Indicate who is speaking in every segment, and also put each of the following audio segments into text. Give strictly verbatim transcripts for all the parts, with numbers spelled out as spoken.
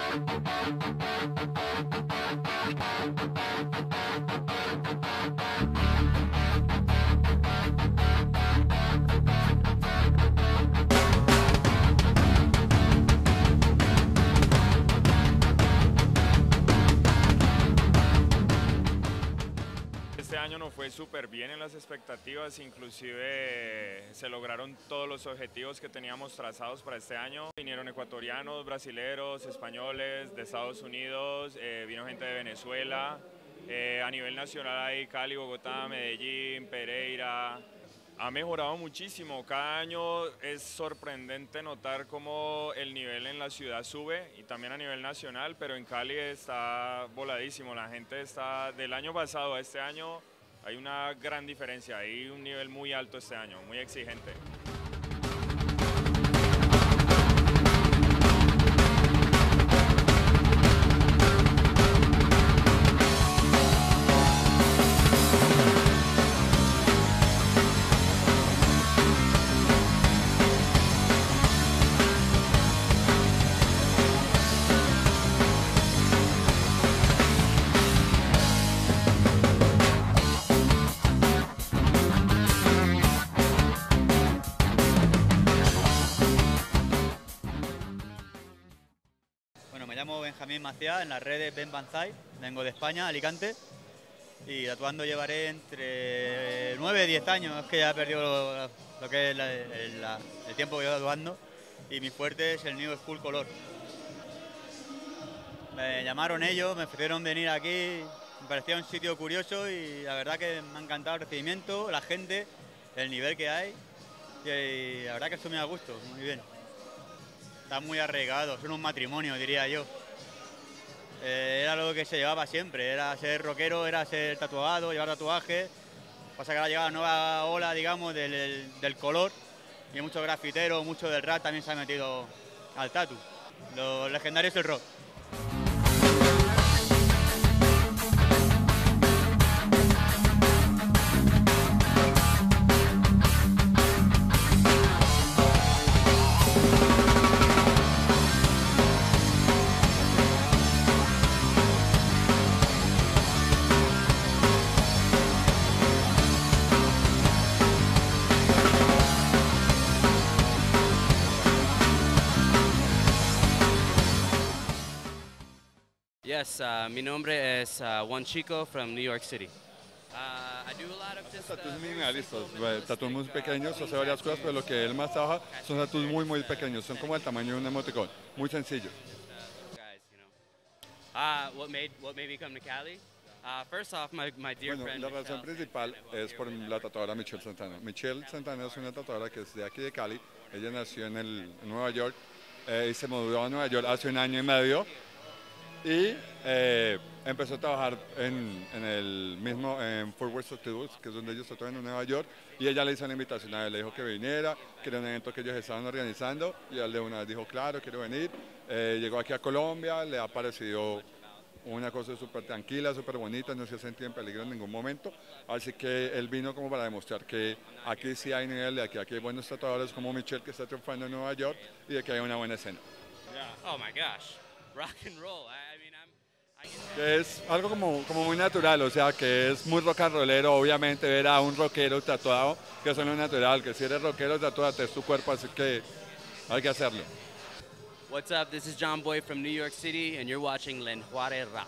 Speaker 1: Este año nos fue súper bien en las expectativas, inclusive se lograron todos los objetivos que teníamos trazados para este año. Vinieron ecuatorianos, brasileros, españoles, de Estados Unidos, eh, vino gente de Venezuela, eh, a nivel nacional hay Cali, Bogotá, Medellín, Pereira. Ha mejorado muchísimo, cada año es sorprendente notar cómo el nivel en la ciudad sube y también a nivel nacional, pero en Cali está voladísimo, la gente está, del año pasado a este año hay una gran diferencia, hay un nivel muy alto este año, muy exigente.
Speaker 2: Me llamo Benjamín Maciá, en las redes Ben Banzai, vengo de España, Alicante, y tatuando llevaré entre nueve y diez años, es que ya he perdido lo, lo que es la, el, la, el tiempo que llevo tatuando, y mi fuerte es el New School Color. Me llamaron ellos, me ofrecieron venir aquí, me parecía un sitio curioso y la verdad que me ha encantado el recibimiento, la gente, el nivel que hay, y la verdad que estoy muy a gusto, muy bien. Están muy arraigados, son un matrimonio, diría yo. Eh, era lo que se llevaba siempre, era ser rockero, era ser tatuado, llevar tatuajes. Pasa que ahora llega la nueva ola, digamos, del, del color, y muchos grafiteros, mucho del rap también se han metido al tatu. Los legendarios del rock.
Speaker 3: Yes, uh, mi nombre es uh, Juan Chico from New York City. Uh, I do a lot of just, uh,
Speaker 4: Tatuos
Speaker 3: very
Speaker 4: minimalistas,
Speaker 3: simple, minimalistic,
Speaker 4: tatuos muy
Speaker 3: uh,
Speaker 4: pequeños,
Speaker 3: things
Speaker 4: hace varias
Speaker 3: that
Speaker 4: cosas, pero lo que él más trabaja son tatuos muy muy pequeños, son como el tamaño de un emoticón, muy sencillos.
Speaker 3: uh, guys, you know. Uh, what made what made me come to Cali? Uh, first off, my, my dear
Speaker 4: Bueno,
Speaker 3: friend
Speaker 4: la razón
Speaker 3: Michelle
Speaker 4: principal
Speaker 3: sent me
Speaker 4: es por
Speaker 3: here.
Speaker 4: la tatuadora Michelle Santana. Michelle Santana es una tatuadora que es de aquí de Cali, ella nació en, el, en Nueva York eh, y se mudó a Nueva York hace un año y medio. Y eh, empezó a trabajar en, en el mismo, en Fort Worth Tattoos, que es donde ellos tatuan en Nueva York, y ella le hizo la invitación a él, le dijo que viniera, que era un evento que ellos estaban organizando, y él de una vez dijo, claro, quiero venir. Eh, llegó aquí a Colombia, le ha parecido una cosa súper tranquila, súper bonita, no se ha sentido en peligro en ningún momento, así que él vino como para demostrar que aquí sí hay nivel, de que aquí hay buenos tatuadores como Michelle, que está triunfando en Nueva York, y de que hay una buena escena.
Speaker 3: Yeah. Oh my gosh, rock and roll. I, I mean, I'm. I get
Speaker 4: Que es algo como, como muy natural, o sea, que es muy rock and rollero, obviamente ver a un rockero tatuado, que eso no es natural, que si eres rockero, tatúate, es tu cuerpo, así que hay que hacerlo.
Speaker 3: What's up? This is John Boy from New York City, and you're watching Lenjuare Rock.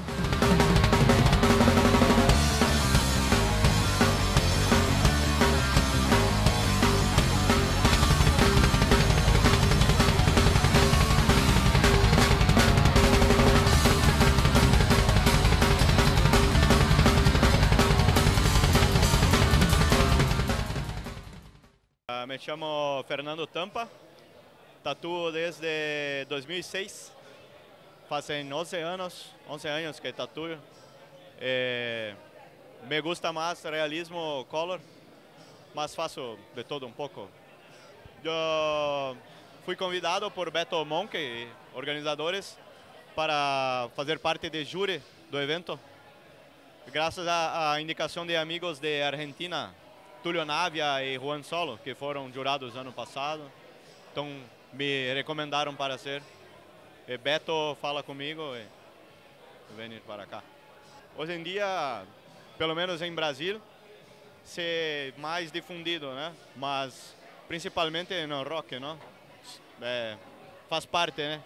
Speaker 5: Uh, me chamo Fernando Tampa, tatuo desde dois mil e seis, fazem once anos, once años que tatuo. Eh, me gusta más realismo color, mas faço de todo um pouco. Eu fui convidado por Beto Monk, organizadores, para fazer parte do júri do evento, graças à indicação de amigos de Argentina, Tulio Navia e Juan Solo, que foram jurados ano passado, então me recomendaram para ser. e Beto fala comigo e, e venir para cá. Hoje em dia, pelo menos em Brasil, ser mais difundido, né? Mas principalmente no rock, não? É, faz parte, né?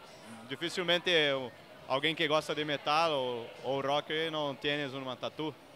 Speaker 5: Dificilmente alguém que gosta de metal ou, ou rock não tem uma tatu.